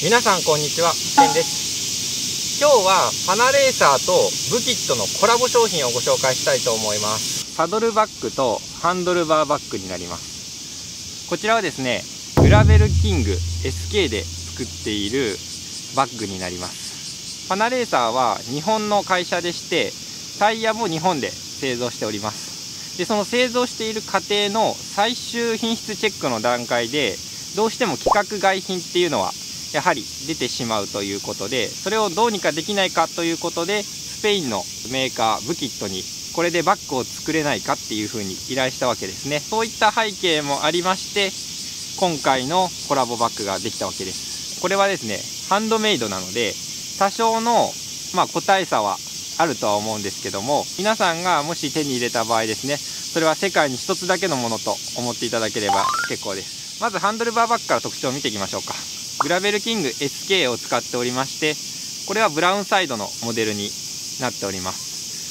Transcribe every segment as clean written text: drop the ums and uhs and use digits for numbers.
皆さんこんにちは、ケンです。今日はパナレーサーとブキットのコラボ商品をご紹介したいと思います。サドルバッグとハンドルバーバッグになります。こちらはですね、グラベルキング SK で作っているバッグになります。パナレーサーは日本の会社でして、タイヤも日本で製造しております。でその製造している過程の最終品質チェックの段階で、どうしても規格外品っていうのはやはり出てしまうということで、それをどうにかできないかということで、スペインのメーカーブキットにこれでバッグを作れないかっていうふうに依頼したわけですね。そういった背景もありまして、今回のコラボバッグができたわけです。これはですね、ハンドメイドなので多少の個体差はあるとは思うんですけども、皆さんがもし手に入れた場合ですね、それは世界に一つだけのものと思っていただければ結構です。まずハンドルバーバッグから特徴を見ていきましょうか。グラベルキング SK を使っておりまして、これはブラウンサイドのモデルになっております。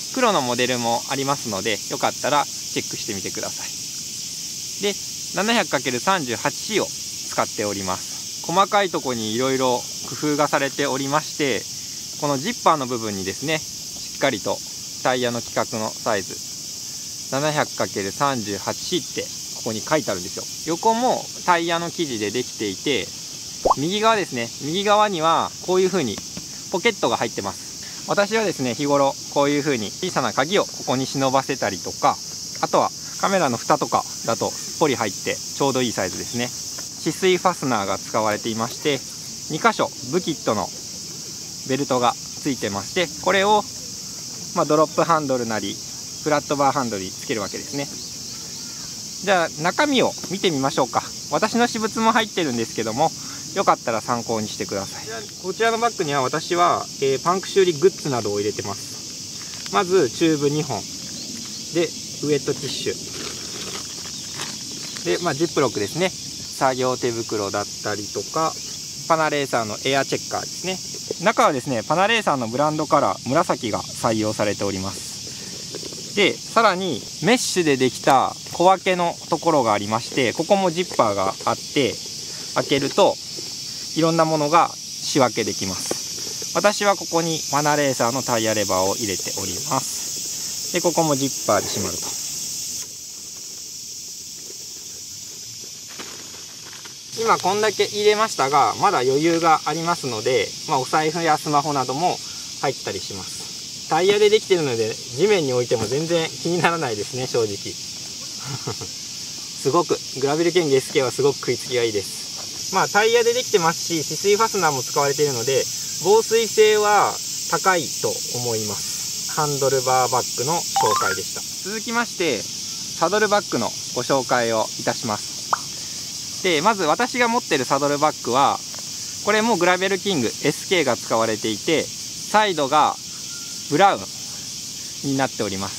黒のモデルもありますので、よかったらチェックしてみてください。で 700×38C を使っております。細かいところにいろいろ工夫がされておりまして、このジッパーの部分にですね、しっかりとタイヤの規格のサイズ 700×38C ってここに書いてあるんですよ。横もタイヤの生地でできていて、右側ですね、右側にはこういう風にポケットが入ってます。私はですね、日頃こういう風に小さな鍵をここに忍ばせたりとか、あとはカメラの蓋とかだとすっぽり入ってちょうどいいサイズですね。止水ファスナーが使われていまして、2箇所ブキットのベルトがついてまして、これをドロップハンドルなりフラットバーハンドルにつけるわけですね。じゃあ中身を見てみましょうか。私の私物も入ってるんですけども、よかったら参考にしてください。こちらのバッグには私は、パンク修理グッズなどを入れてます。まずチューブ2本で、ウエットティッシュで、ジップロックですね、作業手袋だったりとか、パナレーサーのエアチェッカーですね。中はですね、パナレーサーのブランドカラー紫が採用されております。でさらにメッシュでできた小分けのところがありまして、ここもジッパーがあって、開けるといろんなものが仕分けできます。私はここにパナレーサーのタイヤレバーを入れております。でここもジッパーで閉まると。今こんだけ入れましたが、まだ余裕がありますので、お財布やスマホなども入ったりします。タイヤでできているので、地面に置いても全然気にならないですね、正直すごくグラベルキング SK はすごく食いつきがいいです。タイヤでできてますし、止水ファスナーも使われているので、防水性は高いと思います。ハンドルバーバッグの紹介でした。続きましてサドルバッグのご紹介をいたします。でまず私が持っているサドルバッグは、これもグラベルキング SK が使われていて、サイドがブラウンになっております。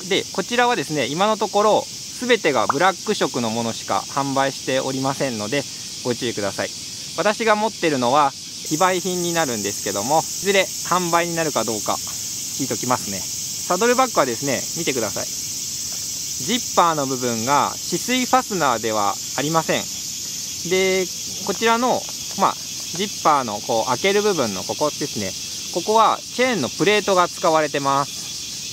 でこちらはですね、今のところ全てがブラック色のものしか販売しておりませんので、ご注意ください。私が持っているのは非売品になるんですけども、いずれ販売になるかどうか聞いときますね。サドルバッグはですね、見てください。ジッパーの部分が止水ファスナーではありません。でこちらのジッパーの開ける部分のここですね、ここはチェーンのプレートが使われてます。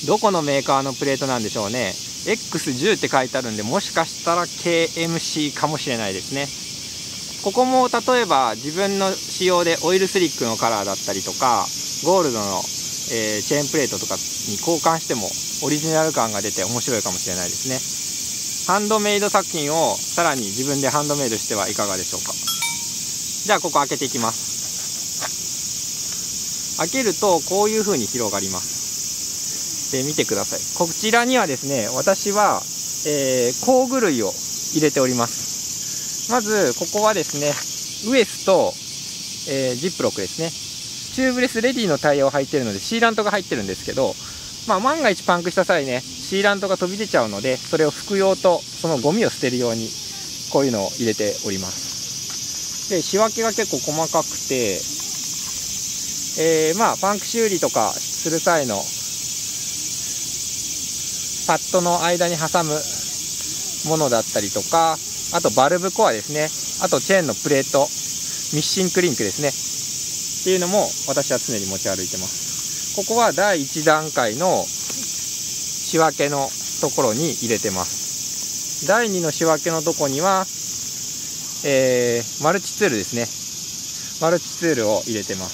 どこのメーカーのプレートなんでしょうね。 X10 って書いてあるんで、もしかしたら KMC かもしれないですね。ここも例えば自分の仕様でオイルスリックのカラーだったりとか、ゴールドの、チェーンプレートとかに交換してもオリジナル感が出て面白いかもしれないですね。ハンドメイド作品をさらに自分でハンドメイドしてはいかがでしょうか。じゃあここ開けていきます。開けるとこういう風に広がります。で見てください。こちらにはですね、私は、工具類を入れております。まずここはですね、ウエスと、ジップロックですね。チューブレスレディのタイヤを履いているのでシーラントが入ってるんですけど、万が一パンクした際ね、シーラントが飛び出ちゃうので、それを拭く用とそのゴミを捨てるようにこういうのを入れております。で仕分けが結構細かくて、パンク修理とかする際のパッドの間に挟むものだったりとか、あとバルブコアですね、あとチェーンのプレート、 ミッシンクリンクですねっていうのも私は常に持ち歩いてます。ここは第1段階の仕分けのところに入れてます。第2の仕分けのとこには、マルチツールですね。マルチツールを入れてます。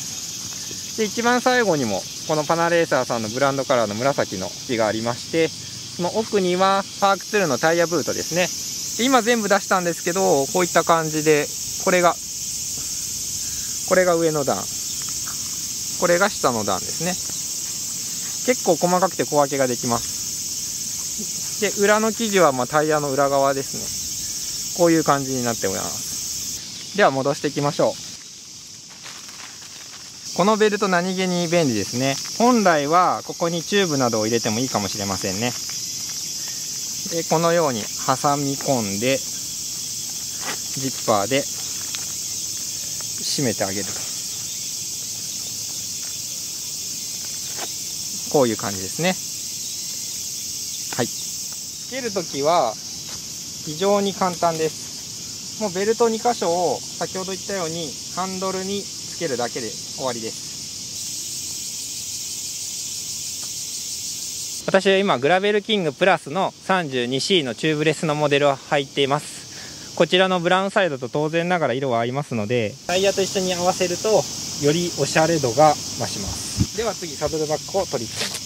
で、一番最後にもこのパナレーサーさんのブランドカラーの紫の字がありまして、その奥にはパークツールのタイヤブートですね。で、今全部出したんですけど、こういった感じで、これが上の段、これが下の段ですね。結構細かくて小分けができます。で、裏の生地はタイヤの裏側ですね。こういう感じになっております。では戻していきましょう。このベルト何気に便利ですね。本来はここにチューブなどを入れてもいいかもしれませんね。で、このように挟み込んで、ジッパーで締めてあげると。こういう感じですね。はい。つけるときは非常に簡単です。もうベルト2箇所を先ほど言ったようにハンドルにつけるだけで終わりです。私は今グラベルキングプラスの 32C のチューブレスのモデルを履いています。こちらのブラウンサイドと当然ながら色は合いますので、タイヤと一緒に合わせるとよりおしゃれ度が増します。では次、サドルバッグを取り付けます。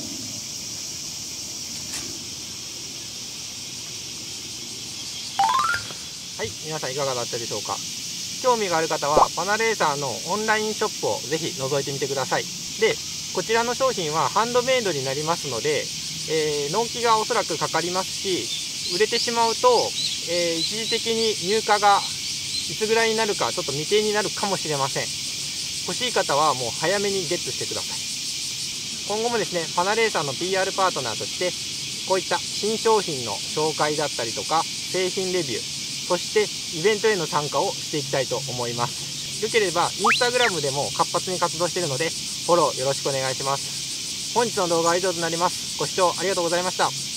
はい、皆さんいかがだったでしょうか。興味がある方はパナレーサーのオンラインショップをぜひ覗いてみてください。で、こちらの商品はハンドメイドになりますので、納期がおそらくかかりますし、売れてしまうと、一時的に入荷がいつぐらいになるかちょっと未定になるかもしれません。欲しい方はもう早めにゲットしてください。今後もですね、パナレーサーの PR パートナーとしてこういった新商品の紹介だったりとか製品レビュー、そしてイベントへの参加をしていきたいと思います。よければインスタグラムでも活発に活動しているのでフォローよろしくお願いします。本日の動画は以上となります。ご視聴ありがとうございました。